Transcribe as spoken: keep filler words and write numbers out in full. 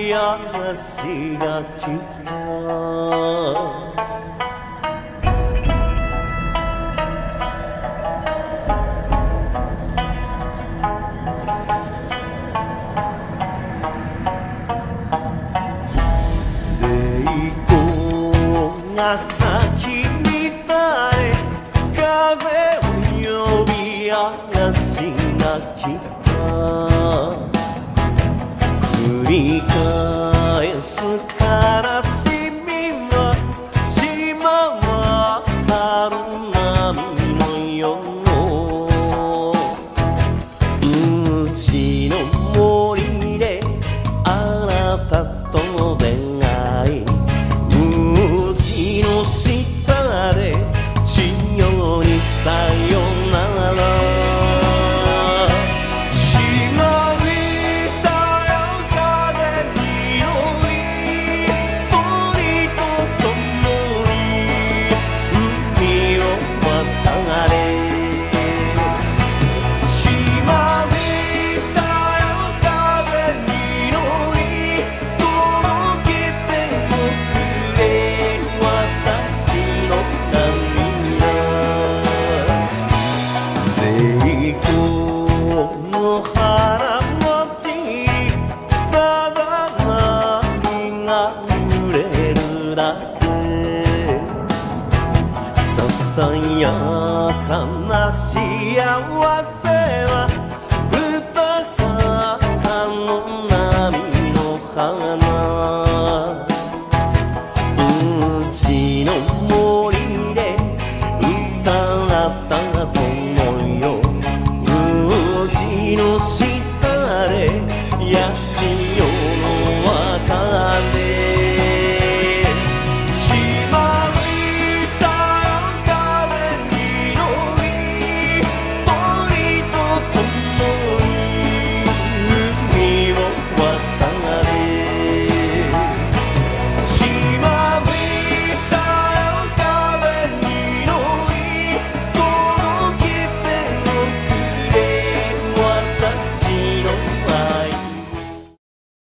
嵐が来た先みたい風を呼び嵐が来た繰り返す悲しみは島は春波のようちの森であなたと出会い下で地上にさよならしまいたよ風に乗り鳥と共に海を渡れしまいたよ風に乗り届けておくれ私の花もちりさだ波が揺れるだけささやかな幸せ